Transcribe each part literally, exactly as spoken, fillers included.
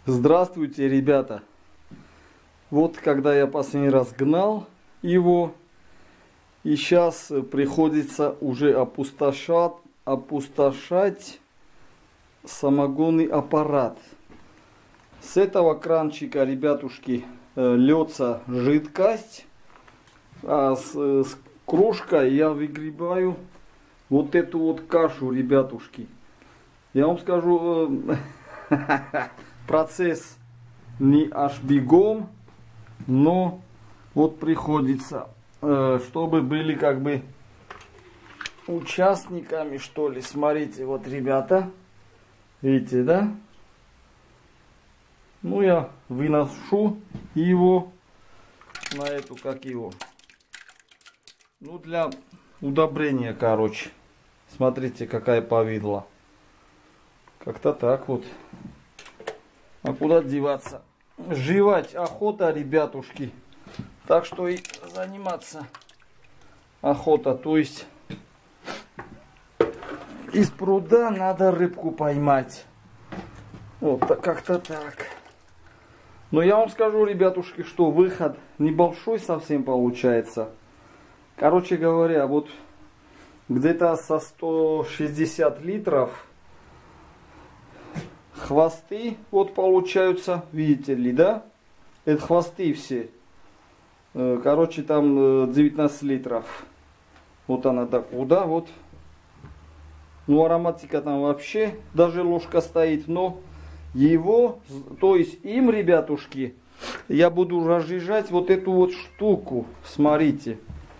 Здравствуйте, ребята! Вот когда я последний раз гнал его, и сейчас приходится уже опустошать, опустошать самогонный аппарат. С этого кранчика, ребятушки, льется жидкость, а с, с кружкой я выгребаю вот эту вот кашу, ребятушки. Я вам скажу, процесс не аж бегом, но вот приходится, чтобы были как бы участниками, что ли. Смотрите, вот, ребята, видите, да? Ну, я выношу его на эту, как его, ну, для удобрения, короче. Смотрите, какая повидла. Как-то так вот. А куда деваться? Жевать охота, ребятушки. Так что и заниматься охота. То есть из пруда надо рыбку поймать. Вот как-то так. Но я вам скажу, ребятушки, что выход небольшой совсем получается. Короче говоря, вот где-то со ста шестидесяти литров хвосты вот получаются, видите ли, да? Это хвосты все. Короче, там девятнадцать литров. Вот она так, куда, вот. Ну, ароматика там вообще, даже ложка стоит, но его, то есть им, ребятушки, я буду разжижать вот эту вот штуку. Смотрите.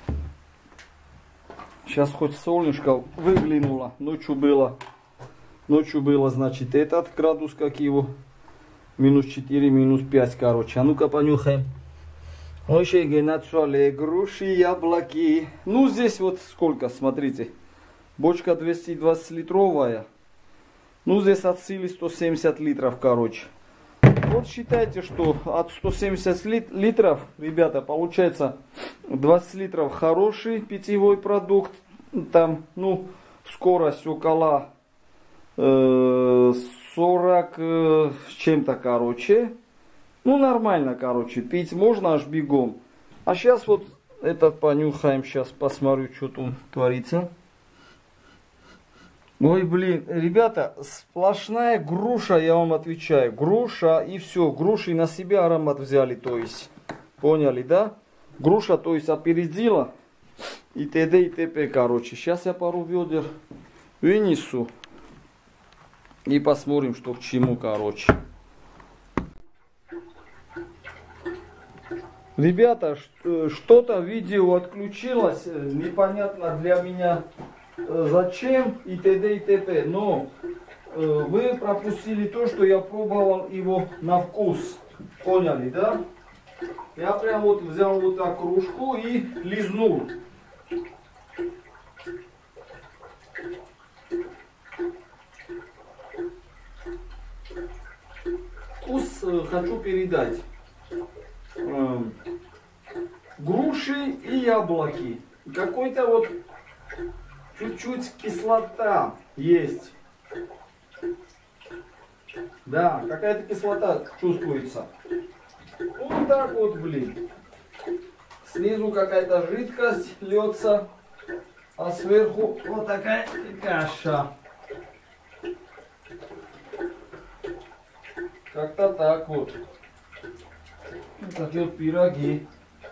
Сейчас хоть солнышко выглянуло, ночью было. Ночью было, значит, этот градус, как его, минус четыре, минус пять, короче. А ну-ка понюхаем. Ой, начали груши, яблоки. Ну, здесь вот сколько, смотрите. Бочка двести двадцать литровая. Ну, здесь от силы сто семьдесят литров, короче. Вот считайте, что от ста семидесяти литров, ребята, получается двадцать литров хороший питьевой продукт. Там, ну, скорость около сорок с чем-то, короче. Ну, нормально, короче. Пить можно аж бегом. А сейчас вот этот понюхаем. Сейчас посмотрю, что тут творится. Ой, блин, ребята, сплошная груша, я вам отвечаю. Груша и все. Груши на себя аромат взяли, то есть. Поняли, да? Груша, то есть, опередила. И т.д. и т.п. Короче. Сейчас я пару ведер вынесу. И посмотрим, что к чему, короче. Ребята, что-то видео отключилось. Непонятно для меня зачем и т.д. и т.п. Но вы пропустили то, что я пробовал его на вкус. Поняли, да? Я прям вот взял вот так кружку и лизнул. Вкус хочу передать. Груши и яблоки. Какой-то вот чуть-чуть кислота есть. Да, какая-то кислота чувствуется. Вот так вот, блин. Снизу какая-то жидкость льется, а сверху вот такая каша. Как-то так вот. Вот такие вот пироги.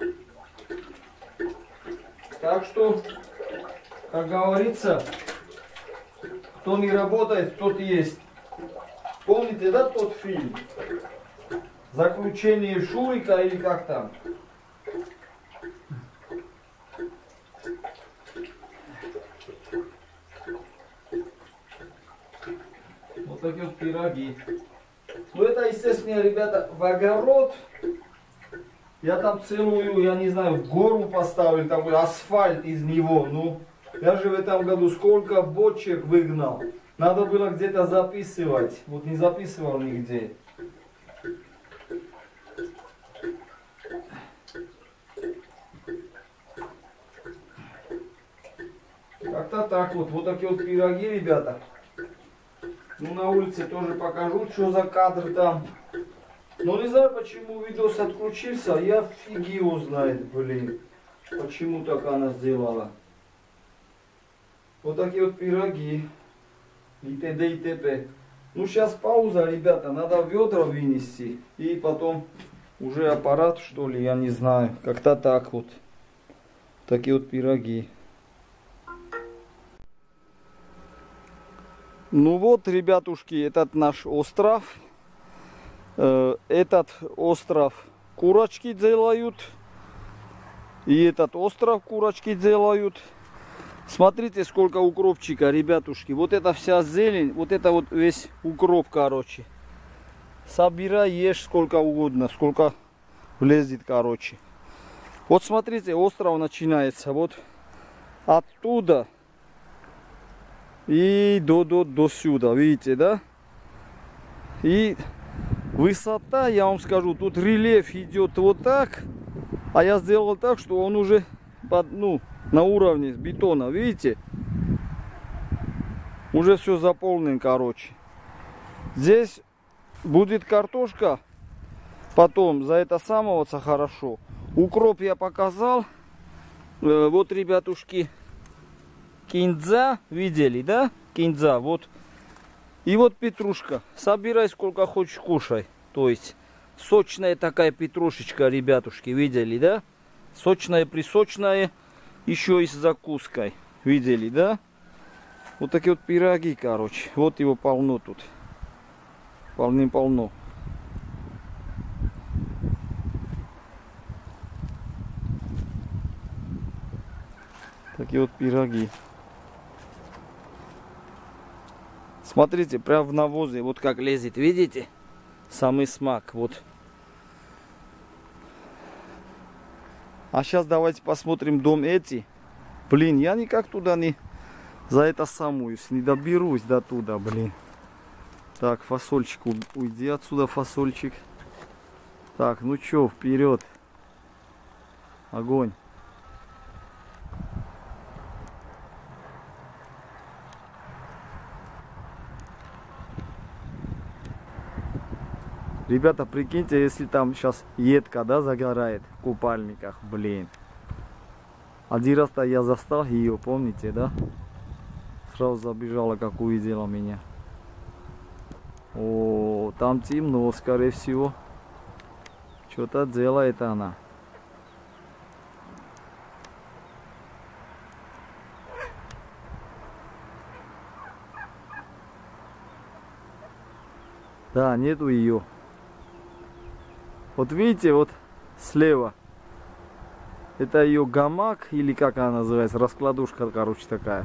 Так что, как говорится, кто не работает, тот есть. Помните, да, тот фильм? Заключение Шурика или как там? Вот такие вот пироги. Ну, это, естественно, ребята, в огород. Я там целую, я не знаю, гору поставил, такой асфальт из него. Ну, я же в этом году сколько бочек выгнал. Надо было где-то записывать. Вот не записывал нигде. Как-то так вот. Вот такие вот пироги, ребята. Ну, на улице тоже покажу, что за кадр там. Но не знаю, почему видос отключился, я фиг его знает, блин. Почему так она сделала. Вот такие вот пироги. И т.д. и т.п. Ну сейчас пауза, ребята, надо ведра вынести. И потом уже аппарат, что ли, я не знаю. Как-то так вот. Такие вот пироги. Ну вот, ребятушки, этот наш остров. Э, этот остров курочки делают. И этот остров курочки делают. Смотрите, сколько укропчика, ребятушки. Вот это вся зелень, вот это вот весь укроп, короче. Собирай, ешь сколько угодно, сколько влезет, короче. Вот смотрите, остров начинается вот оттуда и до, до, до сюда, видите, да? И высота, я вам скажу, тут рельеф идет вот так, а я сделал так, что он уже под, ну, на уровне бетона, видите? Уже все заполнен, короче. Здесь будет картошка, потом за это самоваться хорошо. Укроп я показал. Э, вот, ребятушки, кинза, видели, да? Кинза, вот. И вот петрушка. Собирай сколько хочешь, кушай. То есть сочная такая петрушечка, ребятушки, видели, да? Сочная, присочная. Еще и с закуской. Видели, да? Вот такие вот пироги, короче. Вот его полно тут. Полным-полно. Такие вот пироги. Смотрите, прям в навозе. Вот как лезет, видите? Самый смак. Вот. А сейчас давайте посмотрим дом эти. Блин, я никак туда не за это самуюсь. Не доберусь до туда, блин. Так, фасольчик, уйди отсюда, фасольчик. Так, ну чё, вперед. Огонь. Ребята, прикиньте, если там сейчас едка, да, загорает в купальниках, блин. Один раз-то я застал ее, помните, да? Сразу забежала, как увидела меня. О, там темно, скорее всего. Что-то делает она. Да, нету ее. Вот видите, вот слева. Это ее гамак, или как она называется, раскладушка, короче, такая.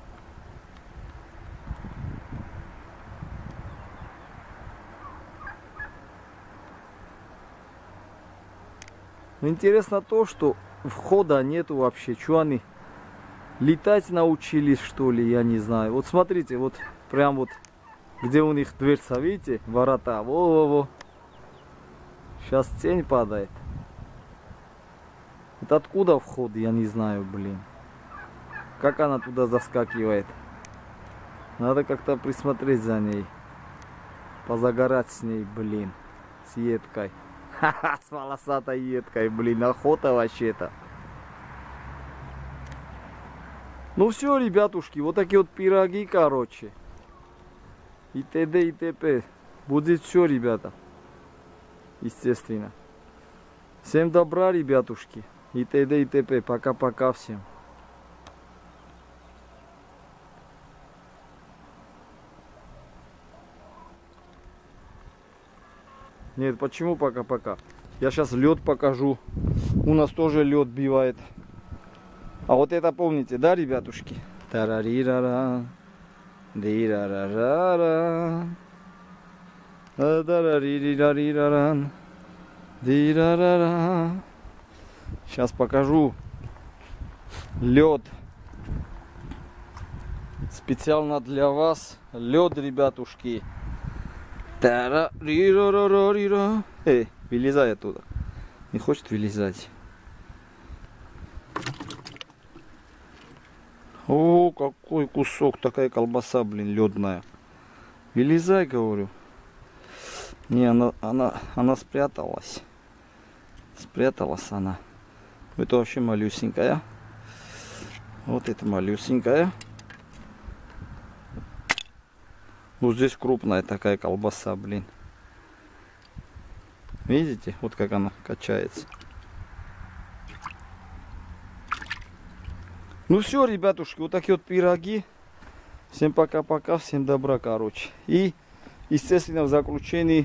Интересно то, что входа нету вообще. Что они летать научились, что ли, я не знаю. Вот смотрите, вот прям вот, где у них дверца, видите, ворота. Во-во-во. Сейчас тень падает. Это откуда вход, я не знаю, блин. Как она туда заскакивает. Надо как-то присмотреть за ней. Позагорать с ней, блин. С едкой. Ха-ха, с волосатой едкой, блин. Охота вообще-то. Ну все, ребятушки, вот такие вот пироги, короче. И т.д. и т.п. Будет все, ребята. Естественно. Всем добра, ребятушки. И т.д. и т.п. Пока-пока всем. Нет, почему пока-пока? Я сейчас лед покажу. У нас тоже лед бивает. А вот это помните, да, ребятушки? Тарарирара. Дирарара. Дарарирарираран. Дирарара. Сейчас покажу лед. Специально для вас лед, ребятушки. Тарарирарарира. Эй, вылезай оттуда. Не хочет вылезать. О, какой кусок, такая колбаса, блин, ледная. Вылезай, говорю. Не, она, она, она спряталась. Спряталась она. Это вообще малюсенькая. Вот это малюсенькая. Вот здесь крупная такая колбаса, блин. Видите? Вот как она качается. Ну все, ребятушки, вот такие вот пироги. Всем пока-пока, всем добра, короче. И, естественно, в заключении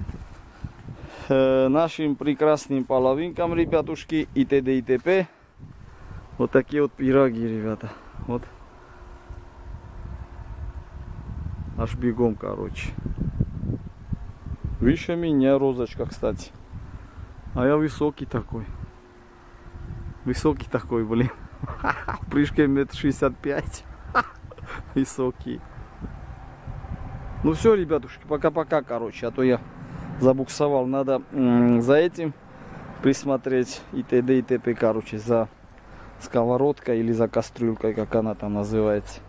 э, нашим прекрасным половинкам, ребятушки, и т.д. и т.п. Вот такие вот пироги, ребята. Вот. Аж бегом, короче. Выше меня розочка, кстати. А я высокий такой. Высокий такой, блин. В прыжке метр шестьдесят пять. Высокий. Ну все, ребятушки, пока-пока, короче. А то я забуксовал. Надо за этим присмотреть. И т.д. и т.п. короче. За сковородкой или за кастрюлькой, как она там называется.